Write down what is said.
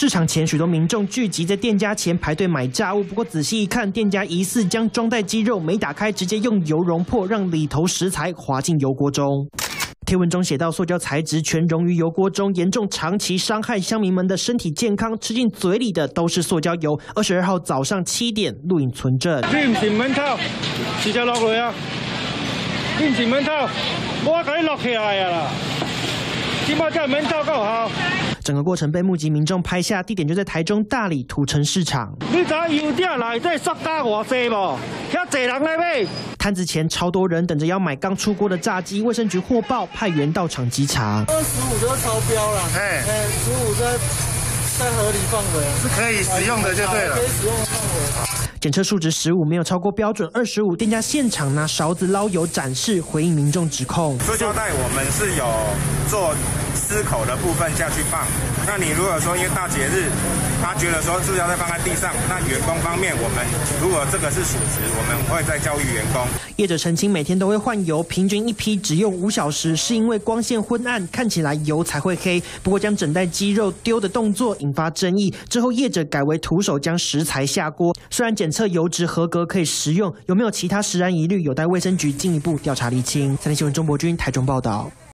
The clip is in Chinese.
市场前，许多民众聚集在店家前排队买炸物。不过仔细一看，店家疑似将装袋鸡肉没打开，直接用油熔破，让里头食材滑进油锅中。贴文中写到，塑胶材质全溶于油锅中，严重长期伤害乡民们的身体健康。吃进嘴里的都是塑胶油。22号早上7点，录影存证。 你唔是唔肯偷，直接落去啊！你唔是唔肯偷，我给你落起来啊啦！今麦真唔肯偷够好。 整个过程被目击民众拍下，地点就在台中大里土城市场。 你知油店内底塑胶偌济无？遐济人来买。 摊子前超多人等着要买刚出锅的炸鸡，卫生局获报派员到场稽查。 25就超标了，15在合理范围， 是可以使用的就对了。 可以使用的范围。 检测数值15，没有超过标准25。店家现场拿勺子捞油展示，回应民众指控。 塑胶袋我们是有做撕口的部分下去放。那你如果说因为大节日，他觉得说塑胶袋放在地上，那员工方面我们如果这个是属实，我们会再教育员工。 业者澄清，每天都会换油，平均一批只用5小时，是因为光线昏暗，看起来油才会黑。不过将整袋鸡肉丢的动作引发争议，之后业者改为徒手将食材下锅。虽然检测油脂合格可以食用，有没有其他食安疑虑，有待卫生局进一步调查厘清。3立新闻钟博君台中报道。